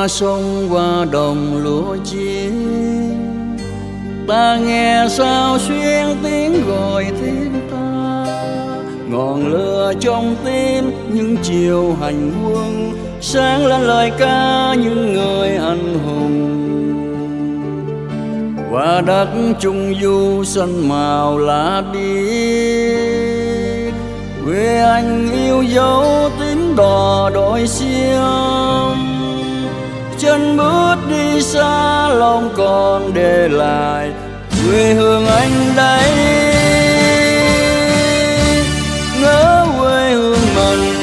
qua sông qua đồng lúa chín, ta nghe sao xuyên tiếng gọi thêm ta. Ngọn lửa trong tim những chiều hành quân, sáng lên lời ca những người anh hùng. Qua đất trung du xanh màu lá biếc, quê anh yêu dấu tím đỏ đồi xiêm. Chân bước đi xa lòng còn để lại quê hương anh đây. Ngỡ quê hương mình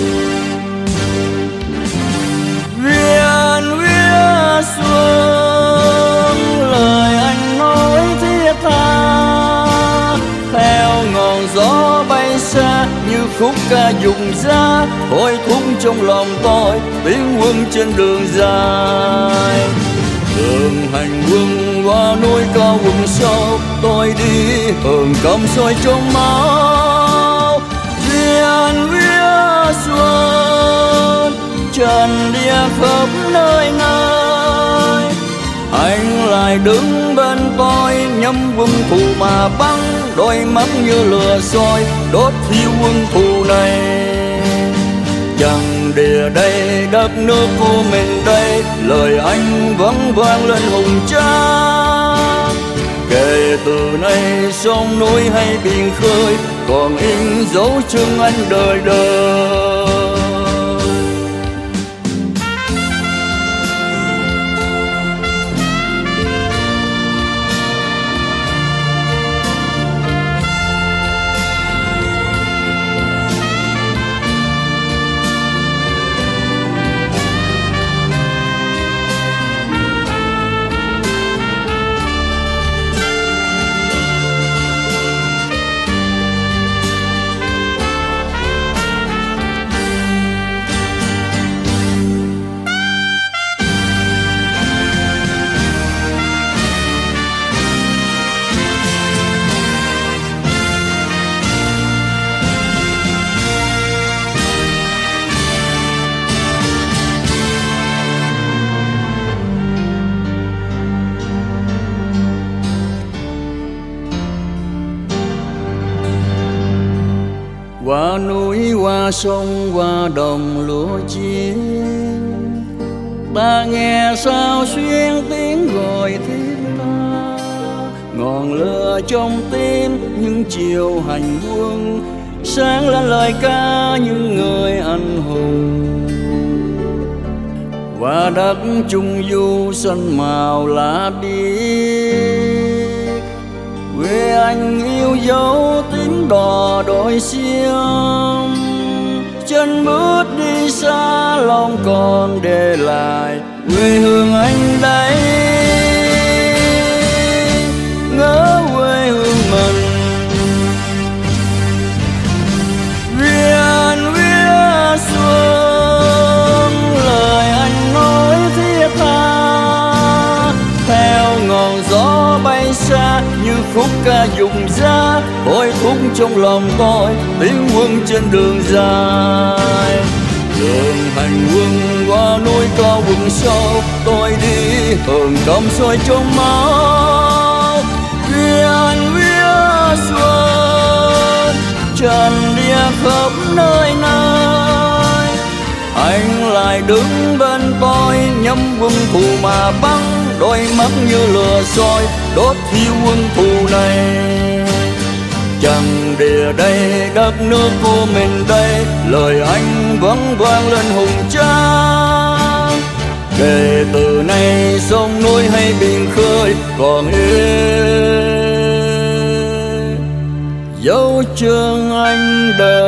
viền vía xuân, lời anh nói thiết tha theo ngọn gió bay xa như khúc ca dùng ra thôi thúc trong lòng tôi tiếng quân trên đường dài. Đường hành quân qua núi cao vùng sâu, tôi đi hờn cầm soi trong máu. Viền vía xuân trần địa khắp nơi nơi, anh lại đứng bên tôi nhắm quân thù mà bắn, đôi mắt như lửa soi đốt thiêu quân thù này. Chẳng địa đây đất nước của mình đây, lời anh vẫn vang lên hùng tráng. Kể từ nay sông núi hay biển khơi còn in dấu chân anh đời đời. Qua núi qua sông qua đồng lúa chín, ta nghe sao xuyên tiếng gọi thêm ta. Ngọn lửa trong tim những chiều hành quân, sáng lên lời ca những người anh hùng. Qua đất trung du xanh màu lá biếc, quê anh yêu dấu tím đỏ đồi xiêm. Chân bước đi xa lòng còn để lại quê hương anh đây. Ngỡ quê hương mình viền vía xuân, lời anh nói thiết tha theo ngọn gió bay xa như khúc ca dùng ra thôi thúc trong lòng tôi tiếng quân trên đường dài. Đường hành quân qua núi cao vùng sâu, tôi đi hờn cầm soi trong máu. Viền vía xuân trần địa khắp nơi nơi, anh lại đứng bên tôi nhắm quân thù mà bắn, đôi mắt như lửa soi đốt thiêu quân thù này. Chẳng địa đây đất nước của mình đây, lời anh vẫn vang lên hùng tráng. Kể từ nay sông núi hay biển khơi còn in dấu chân anh đời.